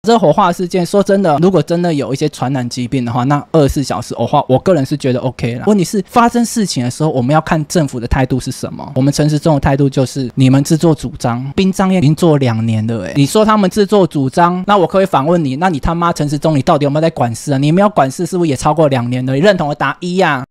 这火化事件，说真的，如果真的有一些传染疾病的话，那24小时火化，我个人是觉得 OK 啦。问题是发生事情的时候，我们要看政府的态度是什么。我们陈时中的态度就是你们自作主张，殡葬业已经做2年了，你说他们自作主张，那我可以反问你，那你他妈陈时中，你到底有没有在管事啊？你没有管事，是不是也超过2年了？你认同的打1啊。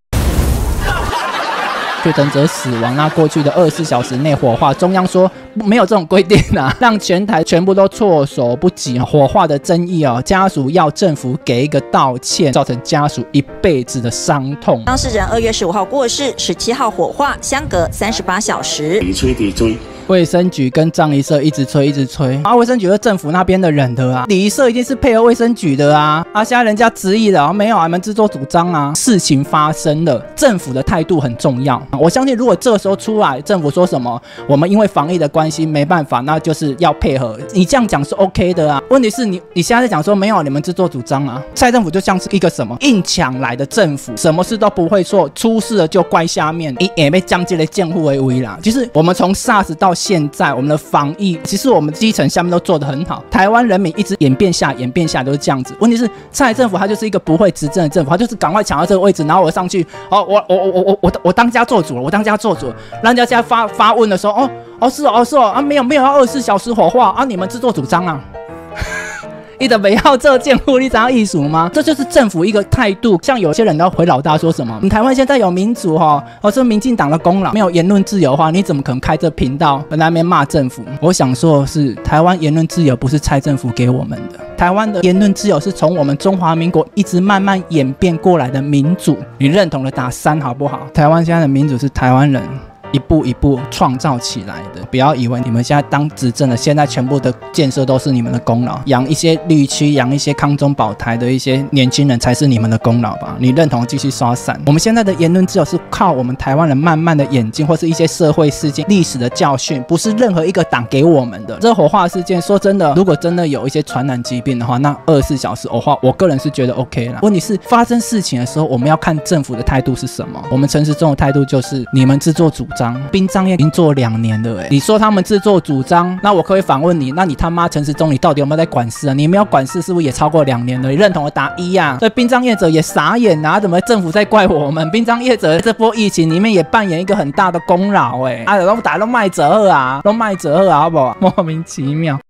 确诊者死亡，那过去的24小时内火化，中央说没有这种规定啊，让全台全部都措手不及。火化的争议家属要政府给一个道歉，造成家属一辈子的伤痛。 当事人2月15号过世，17号火化，相隔38小时。 地追。 卫生局跟葬仪社一直催，卫生局是政府那边的人的啊，礼仪社一定是配合卫生局的啊，现在人家质疑了，没有，你们自作主张啊。事情发生了，政府的态度很重要。我相信如果这个时候出来，政府说什么，我们因为防疫的关系没办法，那就是要配合。你这样讲是 OK 的啊。问题是你现在在讲说没有，你们自作主张啊。蔡政府就像是一个什么硬抢来的政府，什么事都不会做，出事了就怪下面，也被降级的监护为威啦。就是我们从 SARS 到现在，我们的防疫其实我们基层下面都做得很好，台湾人民一直演变下都是这样子。问题是蔡政府他就是一个不会执政的政府，他就是赶快抢到这个位置，然后我上去，我当家做主了，让大家发问的时候，是哦，没有要24小时火化啊，你们自作主张啊。你的不要这监护，你知道艺术吗？这就是政府一个态度。像有些人都回老大说什么，台湾现在有民主是民进党的功劳，没有言论自由的话，你怎么可能开这频道在那边骂政府？我想说的是，台湾言论自由不是蔡政府给我们的，台湾的言论自由是从我们中华民国一直慢慢演变过来的民主。你认同的打3好不好？台湾现在的民主是台湾人一步一步创造起来的，不要以为你们现在当执政的，现在全部的建设都是你们的功劳，养一些绿区，养一些康中保台的一些年轻人才是你们的功劳吧？你认同继续刷伞。我们现在的言论自由是靠我们台湾人慢慢的演进，或是一些社会事件、历史的教训，不是任何一个党给我们的。这火化事件，说真的，如果真的有一些传染疾病的话，那24小时火化，我个人是觉得 OK 啦。问题是发生事情的时候，我们要看政府的态度是什么。我们陈时中的态度就是你们自作主张。殡葬业已经做2年了，你说他们自作主张，那我可以反问你，那你他妈陈时中，你到底有没有在管事啊？你没有管事，是不是也超过2年了？你认同的打1啊。所以殡葬业者也傻眼啊，怎么政府在怪我们？殡葬业者这波疫情里面也扮演一个很大的功劳，都打都卖折啊，好不好？莫名其妙。